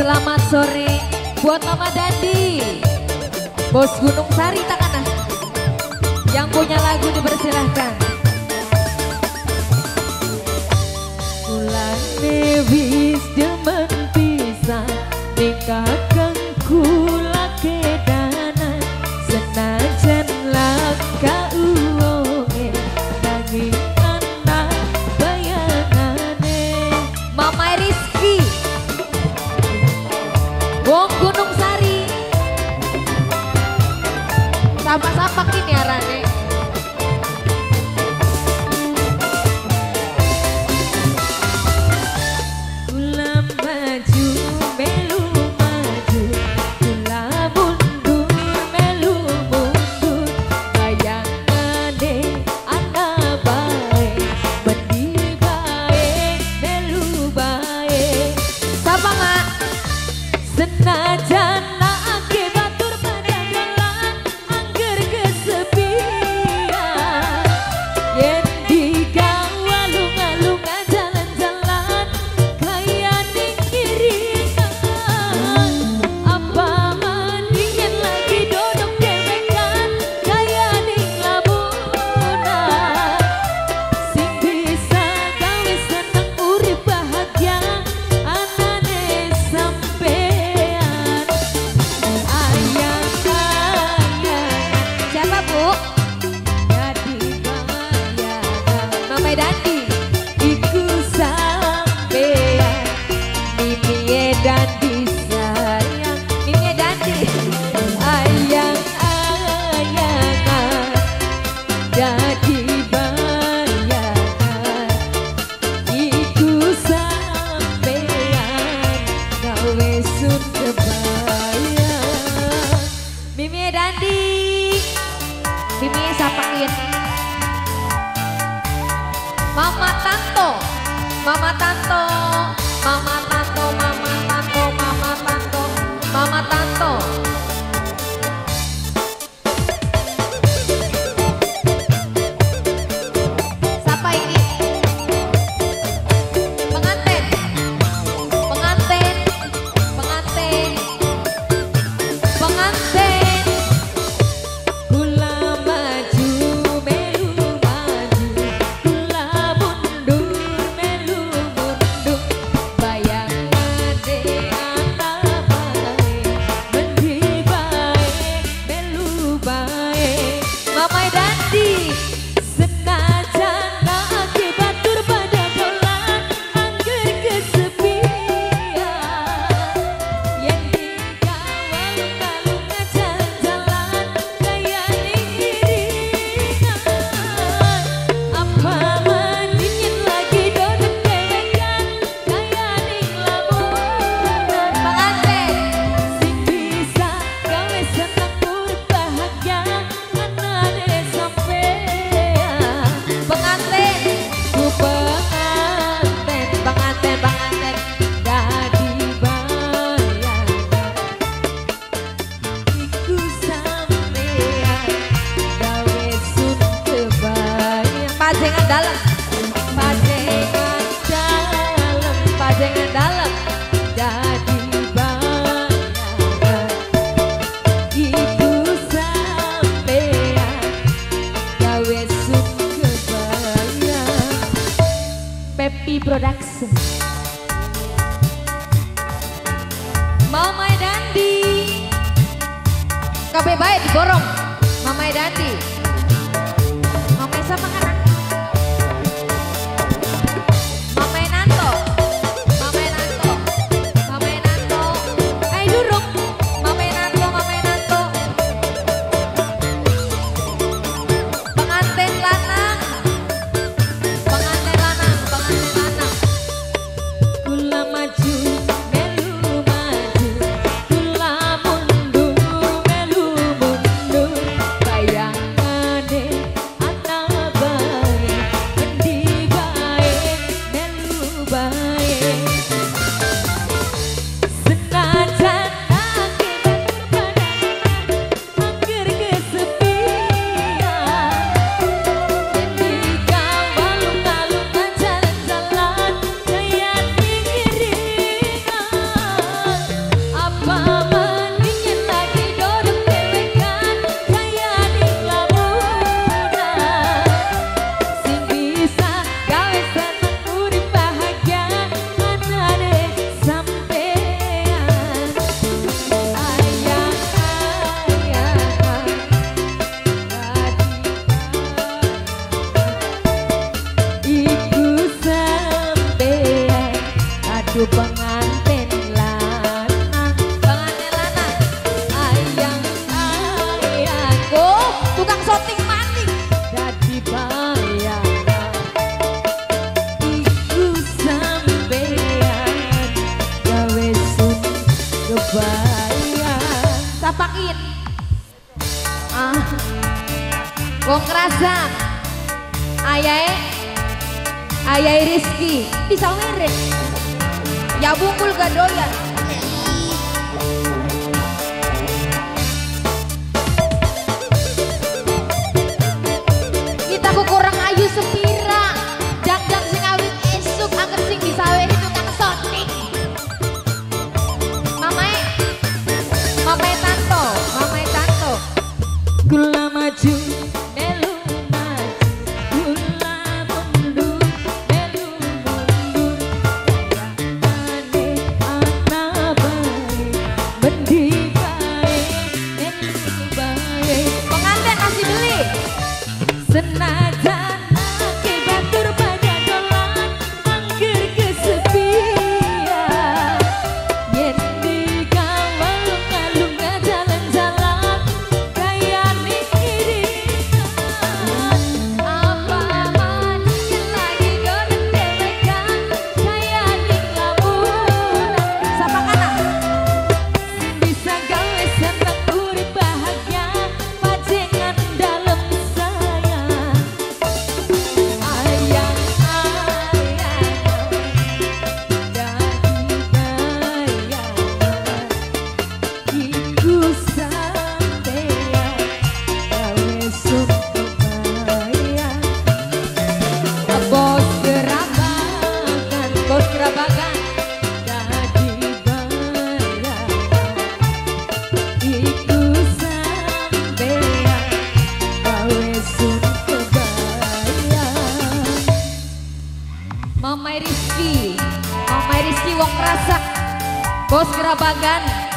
Selamat sore buat Mama Dandi, Bos Gunung Sari Takanah. Yang punya lagu dipersilahkan. Mulane wis demen pisan nikahkan kula kedanan senajan laka uwonge nanging ana bayangane. Mama Rizky Wong Gunung Sari sama-sama kini arane. Senajan ake batur pada jalan angger kesepian yen digawa-lunga-lunga jalan-jalan kaya ning iringan apa mendingan lagi dodok dewekan kaya ning lamunan sing bisa gawe seneng urip bahagia anane sampe. Mama Dandi iku sampean Mimi Dandi sayang Mimi Dandi ayang-ayangan jadi bayangan iku sampean gawe sun kebayang Mimi Dandi Mimi sapain Mama Tanto, Mama Tanto, Mama Tanto, Mama Tanto, Mama Tanto, Mama Tanto. Siapa ini? Pengantin, pengantin, pengantin, pengantin. Pajengan dalam, pajengan dalam, pajengan dalam, jadi bayangan ibu sampean gawe sun kebayang. Pepi Production. Mama Dandi kabeh bae diborong Mama Dandi. Mama sama kan Bayangkan Ah, wong kerasan. Ayai Rizky bisa ngerek. Ya bungkul gak doyan. Kita kurang ayu sepira. Jang-jang sing awit esuk angker sing disaweni tukang sonik. Mamae Tanto. Gula maju melu maju, gula mundur melu mundur. Ane ana bae, bendi bae, melu bae. Pengantin masih beli. Senajan ake batur pada dolan, angger kesepian. Yen dikawal lunga jalan-jalan, kaya iringan. Apa manis lagi goreng delekan, kaya ning lamunan. Sapa kanan. Bisa gawe seneng urip bahagia, pajengan dalem sayang. Ayang-ayang dadi bayangan, iku sampeyan gawe sun kebayang. Bos gerabakan dadi bayangan, iku sampeyan gawe sun kebayang. Mamai Rizky wong kerasa, bos gerabakan.